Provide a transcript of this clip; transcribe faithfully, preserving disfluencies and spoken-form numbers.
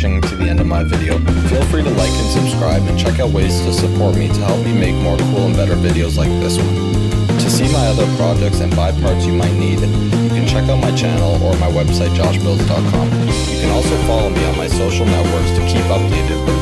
watching to the end of my video. Feel free to like and subscribe and check out ways to support me to help me make more cool and better videos like this one. To see my other projects and buy parts you might need, you can check out my channel or my website josh builds dot com. You can also follow me on my social networks to keep updated with